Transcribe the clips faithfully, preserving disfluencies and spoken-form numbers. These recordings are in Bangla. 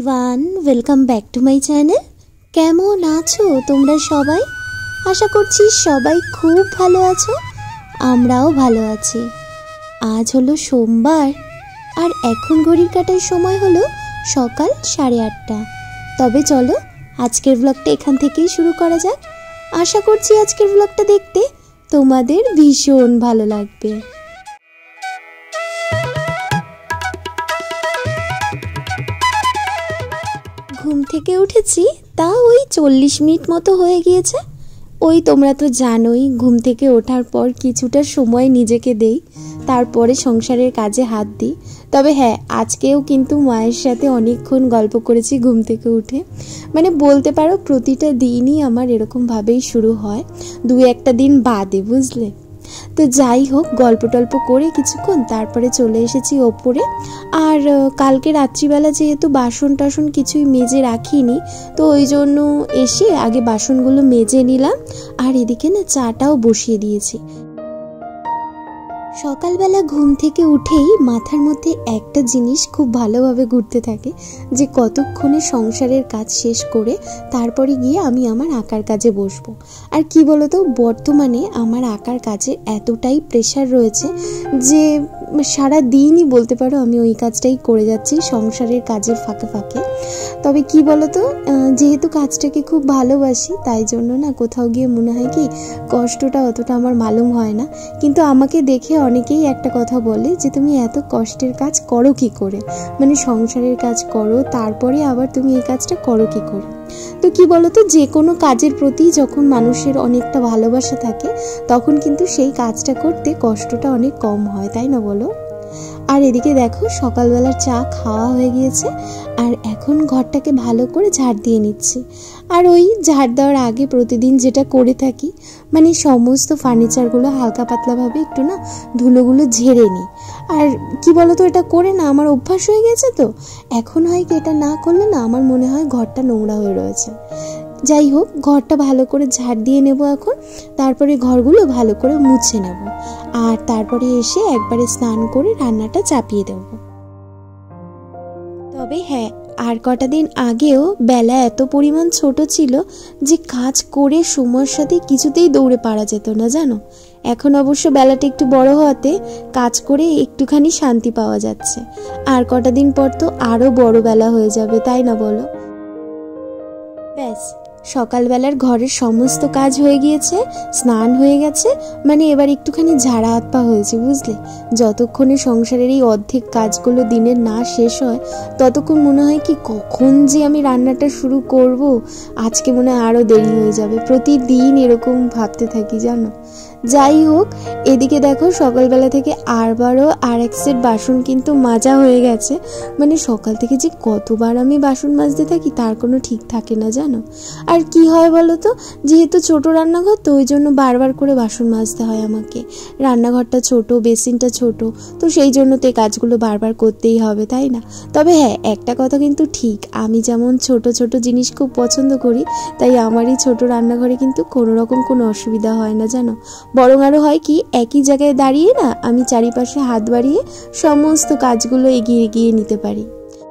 Everyone, welcome back to my channel. কেমন আছো তোমরা সবাই? আশা করছি সবাই খুব ভালো আছো, আমরাও ভালো আছি। আজ হলো সোমবার আর এখন ঘড়ির কাঁটার সময় হলো সকাল সাড়ে আটটা। তবে চলো আজকের ব্লগটা এখান থেকেই শুরু করা যাক। আশা করছি আজকের ব্লগটা দেখতে তোমাদের ভীষণ ভালো লাগবে। ঘুম থেকে উঠেছি তা ওই চল্লিশ মিনিট মতো হয়ে গিয়েছে। ওই তোমরা তো জানোই, ঘুম থেকে ওঠার পর কিছুটা সময় নিজেকে দেই, তারপরে সংসারের কাজে হাত দিই। তবে হ্যাঁ, আজকেও কিন্তু মায়ের সাথে অনেকক্ষণ গল্প করেছি ঘুম থেকে উঠে। মানে বলতে পারো প্রতিটা দিনই আমার এরকমভাবেই শুরু হয়, দু একটা দিন বাদে, বুঝলে। তো যাই হোক, গল্প টল্প করে কিছুক্ষণ তারপরে চলে এসেছি ওপরে। আর কালকে রাত্রিবেলা যেহেতু বাসন টাসন কিছুই মেজে রাখিনি, তো ওই জন্য এসে আগে বাসনগুলো মেজে নিলাম। আর এদিকে না চাটাও বসিয়ে দিয়েছি। সকালবেলা ঘুম থেকে উঠেই মাথার মধ্যে একটা জিনিস খুব ভালোভাবে ঘুরতে থাকে, যে কতক্ষণে সংসারের কাজ শেষ করে তারপরে গিয়ে আমি আমার আঁকার কাজে বসবো। আর কি বলতো, বর্তমানে আমার আঁকার কাজে এতটাই প্রেশার রয়েছে যে সারা দিনই বলতে পারো আমি ওই কাজটাই করে যাচ্ছি সংসারের কাজের ফাঁকে ফাঁকে। তবে কি বলতো, যেহেতু কাজটাকে খুব ভালোবাসি তাই জন্য না কোথাও গিয়ে মনে হয় কি কষ্টটা অতটা আমার মালুম হয় না। কিন্তু আমাকে দেখে অনেকেই একটা কথা বলে যে তুমি এত কষ্টের কাজ করো কি করে, মানে সংসারের কাজ করো তারপরে আবার তুমি এই কাজটা করো কি করে। তো কি বলতো, যে কোনো কাজের প্রতি যখন মানুষের অনেকটা ভালোবাসা থাকে তখন কিন্তু সেই কাজটা করতে কষ্টটা অনেক কম হয়, তাই না বলো? আর এদিকে দেখো সকালবেলার চা খাওয়া হয়ে গিয়েছে আর এখন ঘরটাকে ভালো করে ঝাড় দিয়ে নিচ্ছি। আর ওই ঝাড় দেওয়ার আগে প্রতিদিন যেটা করে থাকি, মানে সমস্ত ফার্নিচারগুলো হালকা পাতলাভাবে একটু না ধুলোগুলো ঝেড়ে নিই। আর কি বলতো, এটা করে না আমার অভ্যাস হয়ে গেছে। তো এখন হয় কি, এটা না করলে না আমার মনে হয় ঘরটা নোংরা হয়ে রয়েছে। যাই হোক, ঘরটা ভালো করে ঝাড় দিয়ে নেব এখন, তারপরে ঘরগুলো ভালো করে মুছে নেব। আর তারপরে এসে একবারে স্নান করে রান্নাটা চাপিয়ে দেব। তবে হ্যাঁ, আর কটা দিন আগেও বেলা এত পরিমাণ ছোট ছিল যে কাজ করে সময়ের সাথে কিছুতেই দৌড়ে পারা যেত না, জানো। এখন অবশ্য বেলাটা একটু বড় হওয়াতে কাজ করে একটুখানি শান্তি পাওয়া যাচ্ছে। আর কটা দিন পর তো আরো বড় বেলা হয়ে যাবে, তাই না বলো? ব্যাস, সকালবেলার ঘরের সমস্ত কাজ হয়ে গিয়েছে, স্নান হয়ে গেছে, মানে এবার একটুখানি ঝাড়া হাত পা হয়েছে, বুঝলে। যতক্ষণে সংসারের এই অর্ধেক কাজগুলো দিনের না শেষ হয় ততক্ষণ মনে হয় কি কখন যে আমি রান্নাটা শুরু করব, আজকে মনে হয় আরও দেরি হয়ে যাবে। প্রতিদিন এরকম ভাবতে থাকি, জানো। যাই হোক, এদিকে দেখো সকালবেলা থেকে আরবারও আর এক সেট বাসন কিন্তু মাজা হয়ে গেছে। মানে সকাল থেকে যে কতবার আমি বাসন মাজতে থাকি তার কোনো ঠিক থাকে না, জানো। আর কি হয় বলো তো, যেহেতু ছোট রান্নাঘর তো ওই জন্য বারবার করে বাসন মাজতে হয় আমাকে। রান্নাঘরটা ছোট, বেসিনটা ছোট, তো সেই জন্য তো এই কাজগুলো বারবার করতেই হবে, তাই না। তবে হ্যাঁ, একটা কথা কিন্তু ঠিক, আমি যেমন ছোট ছোট জিনিস খুব পছন্দ করি, তাই আমার এই ছোট রান্নাঘরে কিন্তু কোনো রকম কোনো অসুবিধা হয় না, জানো। বরং আরও হয় কি, একই জায়গায় দাঁড়িয়ে না আমি চারিপাশে হাত বাড়িয়ে সমস্ত কাজগুলো এগিয়ে এগিয়ে নিতে পারি।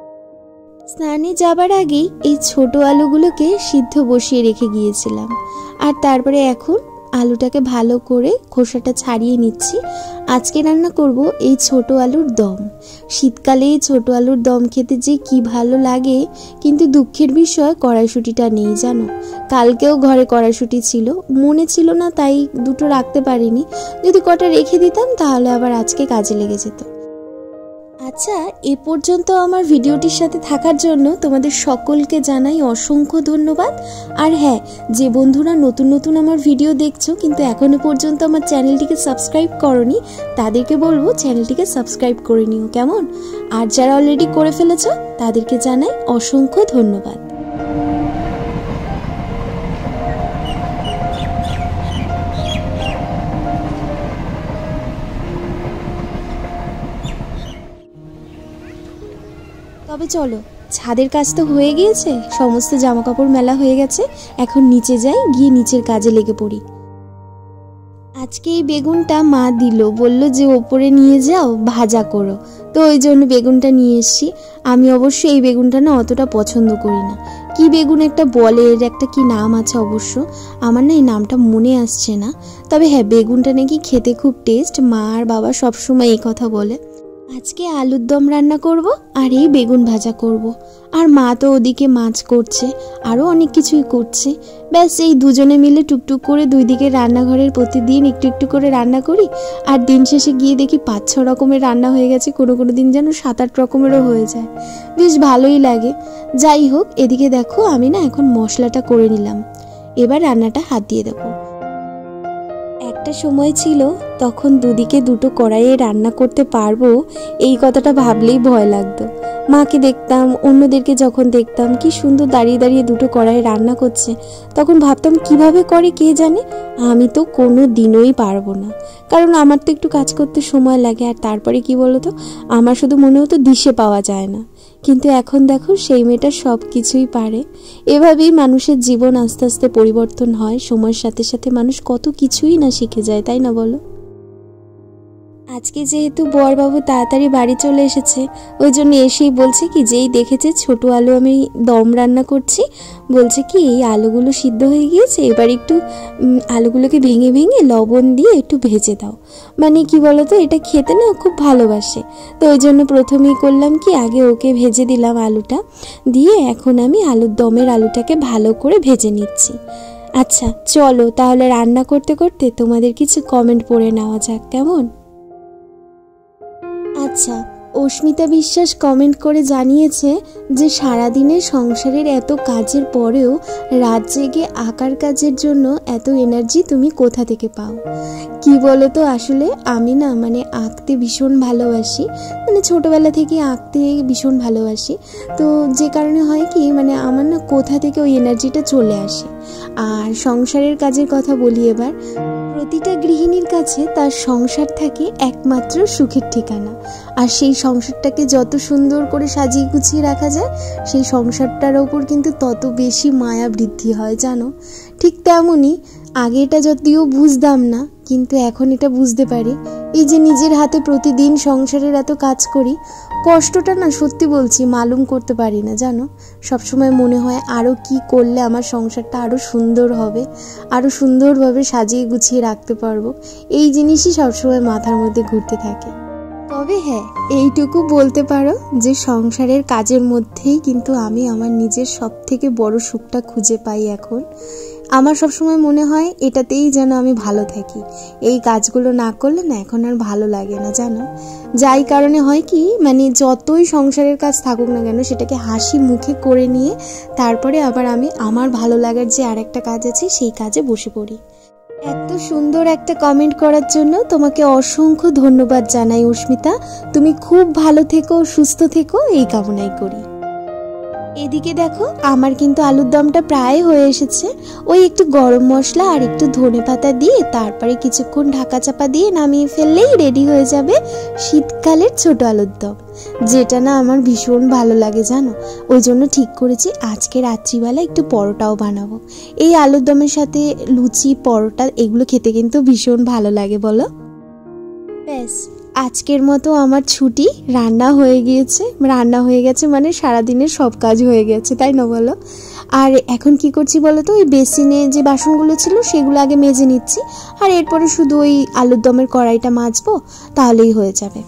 স্নানে যাবার আগেই এই ছোট আলুগুলোকে সিদ্ধ বসিয়ে রেখে গিয়েছিলাম। আর তারপরে এখন আলুটাকে ভালো করে খোসাটা ছাড়িয়ে নিচ্ছি। আজকে রান্না করব এই ছোট আলুর দম। শীতকালে এই ছোট আলুর দম খেতে যে কি ভালো লাগে, কিন্তু দুঃখের বিষয় কড়াইশুঁটিটা নেই, জানো। কালকেও ঘরে কড়াইশুঁটি ছিল, মনে ছিল না তাই দুটো রাখতে পারিনি। যদি কটা রেখে দিতাম তাহলে আবার আজকে কাজে লেগে যেত। আচ্ছা, এ পর্যন্ত আমার ভিডিওটির সাথে থাকার জন্য তোমাদের সকলকে জানাই অসংখ্য ধন্যবাদ। আর হ্যাঁ, যে বন্ধুরা নতুন নতুন আমার ভিডিও দেখছো কিন্তু এখনো পর্যন্ত আমার চ্যানেলটিকে সাবস্ক্রাইব করোনি, তাদেরকে বলবো চ্যানেলটিকে সাবস্ক্রাইব করে নিও, কেমন। আর যারা অলরেডি করে ফেলেছো তাদেরকে জানাই অসংখ্য ধন্যবাদ। তবে চলো, ছাদের কাজ তো হয়ে গিয়েছে, সমস্ত জামা কাপড় মেলা হয়ে গেছে, এখন নিচে যাই, গিয়ে নিচের কাজে লেগে পড়ি। আজকে এই বেগুনটা মা দিল, বলল যে ওপরে নিয়ে যাও ভাজা করো, তো ওই জন্য বেগুনটা নিয়ে এসেছি। আমি অবশ্য এই বেগুনটা না অতটা পছন্দ করি না। কি বেগুন একটা বলে, এর একটা কি নাম আছে অবশ্য, আমার না এই নামটা মনে আসছে না। তবে হ্যাঁ, বেগুনটা নাকি খেতে খুব টেস্ট, মা আর বাবা সবসময় এই কথা বলে। আজকে আলুর দম রান্না করব আর এই বেগুন ভাজা করব। আর মা তো ওদিকে মাছ করছে, আরও অনেক কিছুই করছে। ব্যাস এই দুজনে মিলে টুকটুক করে দুই দিকে রান্নাঘরের প্রতিদিন একটু একটু করে রান্না করি। আর দিন শেষে গিয়ে দেখি পাঁচ ছ রকমের রান্না হয়ে গেছে, কোনো কোনো দিন যেন সাত আট রকমেরও হয়ে যায়। বেশ ভালোই লাগে। যাই হোক, এদিকে দেখো আমি না এখন মশলাটা করে নিলাম, এবার রান্নাটা হাত দিয়ে দেবো। একটা সময় ছিল তখন দুদিকে দুটো কড়াইয়ে রান্না করতে পারবো এই কথাটা ভাবলেই ভয় লাগতো। মাকে দেখতাম, অন্যদেরকে যখন দেখতাম কি সুন্দর দাঁড়িয়ে দাঁড়িয়ে দুটো কড়াইয়ে রান্না করছে, তখন ভাবতাম কিভাবে করে কে জানে। আমি তো কোনো দিনই পারবো না, কারণ আমার তো একটু কাজ করতে সময় লাগে। আর তারপরে কি বলতো, আমার শুধু মনে হতো দিশে পাওয়া যায় না। কিন্তু এখন দেখো সেই মেয়েটা সব কিছুই পারে। এভাবেই মানুষের জীবন আস্তে আস্তে পরিবর্তন হয়, সময়ের সাথে সাথে মানুষ কত কিছুই না শিখে যায়, তাই না বলো? আজকে যেহেতু বরবাবু তাড়াতাড়ি বাড়ি চলে এসেছে, ওই জন্য এসেই বলছে কি, যেই দেখেছে ছোট আলু আমি দম রান্না করছি, বলছে কি এই আলুগুলো সিদ্ধ হয়ে গিয়েছে, এবার একটু আলুগুলোকে ভেঙে ভেঙে লবণ দিয়ে একটু ভেজে দাও। মানে কি বলতো, এটা খেতে না খুব ভালোবাসে। তো ওই জন্য প্রথমেই করলাম কি, আগে ওকে ভেজে দিলাম আলুটা, দিয়ে এখন আমি আলুর দমের আলুটাকে ভালো করে ভেজে নিচ্ছি। আচ্ছা চলো তাহলে রান্না করতে করতে তোমাদের কিছু কমেন্ট পড়ে নেওয়া যাক, কেমন? আচ্ছা, অস্মিতা বিশ্বাস কমেন্ট করে জানিয়েছে যে সারাদিনের সংসারের এত কাজের পরেও রাত জেগে আঁকার কাজের জন্য এত এনার্জি তুমি কোথা থেকে পাও? কি বলো তো, আসলে আমি না মানে আঁকতে ভীষণ ভালোবাসি, মানে ছোটোবেলা থেকে আঁকতে ভীষণ ভালোবাসি। তো যে কারণে হয় কি, মানে আমার না কোথা থেকে ওই এনার্জিটা চলে আসে। আর সংসারের কাজের কথা বলি এবার। প্রতিটা গৃহিণীর কাছে তার সংসার থাকে একমাত্র সুখের ঠিকানা। আর সেই সংসারটাকে যত সুন্দর করে সাজিয়ে গুছিয়ে রাখা যায়, সেই সংসারটার ওপর কিন্তু তত বেশি মায়া বৃদ্ধি হয়, জানো। ঠিক তেমনই আগে এটা যদিও বুঝতাম না, কিন্তু এখন এটা বুঝতে পারি। এই যে নিজের হাতে প্রতিদিন সংসারের এত কাজ করি, কষ্টটা না সত্যি বলছি মালুম করতে পারি না, জানো। সবসময় মনে হয় আরও কি করলে আমার সংসারটা আরও সুন্দর হবে, আরও সুন্দরভাবে সাজিয়ে গুছিয়ে রাখতে পারবো। এই জিনিসই সবসময় মাথার মধ্যে ঘুরতে থাকে। তবে হ্যাঁ, এইটুকু বলতে পারো যে সংসারের কাজের মধ্যেই কিন্তু আমি আমার নিজের সব থেকে বড় সুখটা খুঁজে পাই এখন। আমার সবসময় মনে হয় এটাতেই যেন আমি ভালো থাকি। এই কাজগুলো না করলে না এখন আর ভালো লাগে না, জানো। যাই কারণে হয় কি, মানে যতই সংসারের কাজ থাকুক না কেন, সেটাকে হাসি মুখে করে নিয়ে তারপরে আবার আমি আমার ভালো লাগার যে আরেকটা কাজ আছে সেই কাজে বসে পড়ি। এত সুন্দর একটা কমেন্ট করার জন্য তোমাকে অসংখ্য ধন্যবাদ জানাই অস্মিতা। তুমি খুব ভালো থেকো, সুস্থ থেকো, এই কামনাই করি। এদিকে দেখো আমার কিন্তু আলুর দমটা প্রায় হয়ে এসেছে। ওই একটু গরম মশলা আর একটু ধনে পাতা দিয়ে তারপরে কিছুক্ষণ ঢাকা চাপা দিয়ে নামিয়ে ফেললেই রেডি হয়ে যাবে শীতকালের ছোট আলুর দম, যেটা না আমার ভীষণ ভালো লাগে, জানো। ওই জন্য ঠিক করেছি আজকে রাত্রিবেলা একটু পরোটাও বানাবো। এই আলুর দমের সাথে লুচি, পরোটা এগুলো খেতে কিন্তু ভীষণ ভালো লাগে, বলো। ব্যাস আজকের মতো আমার ছুটি, রান্না হয়ে গিয়েছে। রান্না হয়ে গেছে মানে সারাদিনের সব কাজ হয়ে গেছে, তাই না বলো। আর এখন কি করছি বলো তো, ওই বেসিনে যে বাসনগুলো ছিল সেগুলো আগে মেজে নিচ্ছি, আর এরপরে শুধু ওই আলুর দমের কড়াইটা মাজবো, তাহলেই হয়ে যাবে।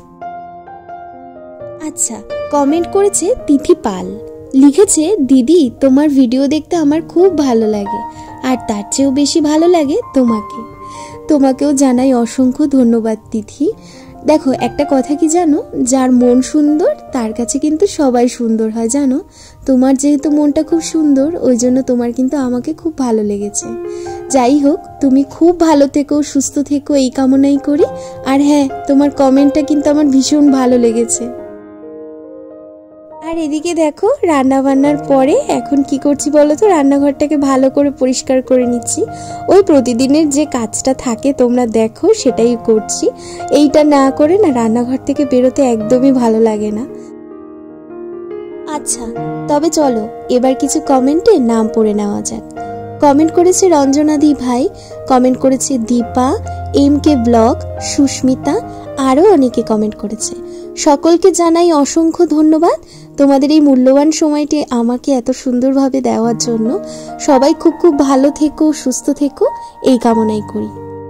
আচ্ছা, কমেন্ট করেছে তিথি পাল, লিখেছে দিদি তোমার ভিডিও দেখতে আমার খুব ভালো লাগে, আর তার চেয়েও বেশি ভালো লাগে তোমাকে। তোমাকেও জানাই অসংখ্য ধন্যবাদ তিথি। দেখো একটা কথা কি জানো, যার মন সুন্দর তার কাছে কিন্তু সবাই সুন্দর হয়, জানো। তোমার যেহেতু মনটা খুব সুন্দর, ওই জন্য তোমার কিন্তু আমাকে খুব ভালো লেগেছে। যাই হোক, তুমি খুব ভালো থেকো, সুস্থ থেকো, এই কামনাই করি। আর হ্যাঁ, তোমার কমেন্টটা কিন্তু আমার ভীষণ ভালো লেগেছে। আর এদিকে দেখো রান্না বান্নার পরে এখন কি করছি বলো তো, রান্নাঘরটাকে ভালো করে পরিষ্কার করে নিচ্ছি। ওই প্রতিদিনের যে কাজটা থাকে তোমরা দেখো সেটাই করছি। এইটা না করে না রান্নাঘর থেকে বেরোতে একদমই ভালো লাগে না। আচ্ছা তবে চলো এবার কিছু কমেন্টে নাম পড়ে নেওয়া যাক। কমেন্ট করেছে রঞ্জনাদি ভাই, কমেন্ট করেছে Dipa, M K blog, Sushmita, আরও অনেকে কমেন্ট করেছে। সকলকে জানাই অসংখ্য ধন্যবাদ তোমাদের এই মূল্যবান সময়টি আমাকে এত সুন্দরভাবে দেওয়ার জন্য। সবাই খুব খুব ভালো থেকো, সুস্থ থেকো, এই কামনাই করি।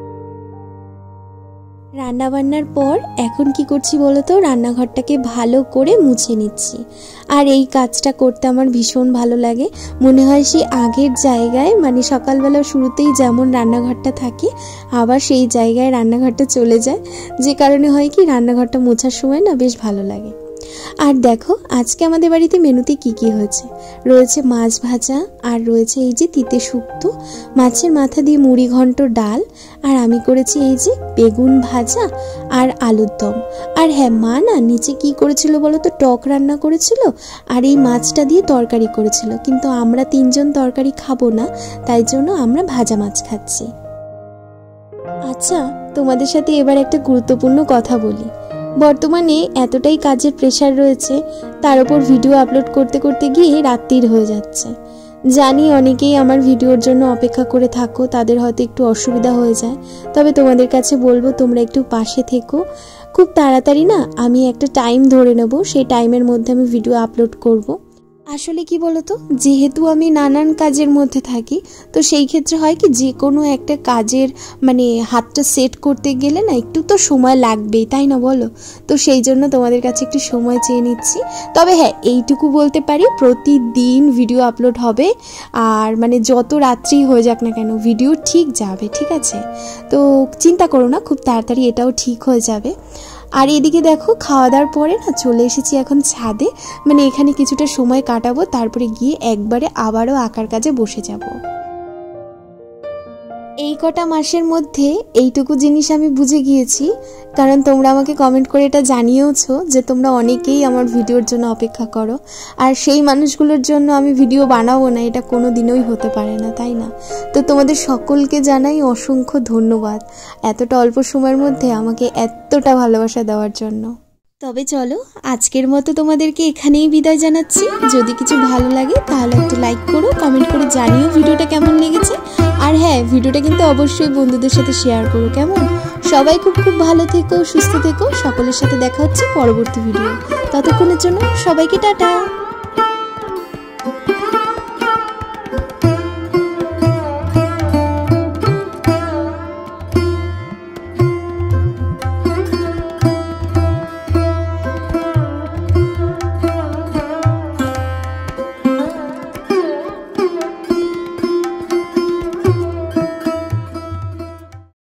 রান্নাবান্নার পর এখন কি করছি বলো তো, রান্নাঘরটাকে ভালো করে মুছে নিচ্ছি। আর এই কাজটা করতে আমার ভীষণ ভালো লাগে। মনে হয় সেই আগের জায়গায়, মানে সকালবেলা শুরুতেই যেমন রান্নাঘরটা থাকে আবার সেই জায়গায় রান্নাঘরটা চলে যায়, যে কারণে হয় কি রান্নাঘরটা মোছার সময় না বেশ ভালো লাগে। আর দেখো আজকে আমাদের বাড়িতে মেনুতে কি কি হয়েছে। রয়েছে মাছ ভাজা, আর রয়েছে এই যে তিতে শুক্তো, মাছের মাথা দিয়ে মুড়ি ঘন্ট ডাল, আর আমি করেছি এই যে বেগুন ভাজা আর আলুর দম। আর হ্যাঁ, মা না নিচে কি করেছিল বলো তো, টক রান্না করেছিল আর এই মাছটা দিয়ে তরকারি করেছিল, কিন্তু আমরা তিনজন তরকারি খাবো না, তাই জন্য আমরা ভাজা মাছ খাচ্ছি। আচ্ছা, তোমাদের সাথে এবার একটা গুরুত্বপূর্ণ কথা বলি। বর্তমানে এতটাই কাজের প্রেশার রয়েছে, তার উপর ভিডিও আপলোড করতে করতে গিয়ে রাত্রির হয়ে যাচ্ছে। জানি অনেকেই আমার ভিডিওর জন্য অপেক্ষা করে থাকো, তাদের হয়তো একটু অসুবিধা হয়ে যায়, তবে তোমাদের কাছে বলবো তোমরা একটু পাশে থেকো। খুব তাড়াতাড়ি না আমি একটা টাইম ধরে নেব, সেই টাইমের মধ্যে আমি ভিডিও আপলোড করব। আসলে কি বলতো, যেহেতু আমি নানান কাজের মধ্যে থাকি, তো সেই ক্ষেত্রে হয় কি যে কোনো একটা কাজের মানে হাতটা সেট করতে গেলে না একটু তো সময় লাগবেই, তাই না বলো? তো সেই জন্য তোমাদের কাছে একটু সময় চেয়ে নিচ্ছি। তবে হ্যাঁ, এইটুকু বলতে পারি প্রতিদিন ভিডিও আপলোড হবে, আর মানে যত রাত্রি হয়ে যাক না কেন ভিডিও ঠিক যাবে, ঠিক আছে? তো চিন্তা করো না, খুব তাড়াতাড়ি এটাও ঠিক হয়ে যাবে। আর এদিকে দেখো খাওয়া দাওয়ার পরে না চলে এসেছি এখন ছাদে, মানে এখানে কিছুটা সময় কাটাবো, তারপরে গিয়ে একবারে আবারও আঁকার কাজে বসে যাব। এই কটা মাসের মধ্যে এইটুকু জিনিস আমি বুঝে গিয়েছি, কারণ তোমরা আমাকে কমেন্ট করে এটা জানিয়েওছো যে তোমরা অনেকেই আমার ভিডিওর জন্য অপেক্ষা করো, আর সেই মানুষগুলোর জন্য আমি ভিডিও বানাবো না এটা কোনো দিনই হতে পারে না, তাই না? তো তোমাদের সকলকে জানাই অসংখ্য ধন্যবাদ এতটা অল্প সময়ের মধ্যে আমাকে এতটা ভালোবাসা দেওয়ার জন্য। তবে চলো আজকের মতো তোমাদেরকে এখানেই বিদায় জানাচ্ছি। যদি কিছু ভালো লাগে তাহলে একটু লাইক করো, কমেন্ট করে জানিও ভিডিওটা কেমন লেগেছে। আর হ্যাঁ, ভিডিওটা কিন্তু অবশ্যই বন্ধুদের সাথে শেয়ার করো, কেমন? সবাই খুব খুব ভালো থেকো, সুস্থ থেকো। সকলের সাথে দেখা হচ্ছে পরবর্তী ভিডিও। ততক্ষণের জন্য সবাইকে টাটা।